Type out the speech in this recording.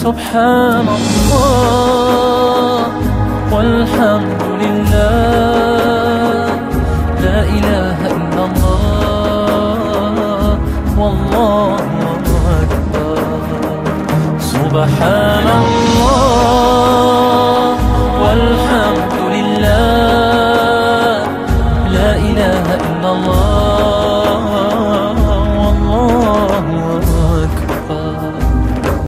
سبحان الله والحمد لله، لا إله إلا الله والله أكبر. سبحان الله والحمد لله، لا إله إلا الله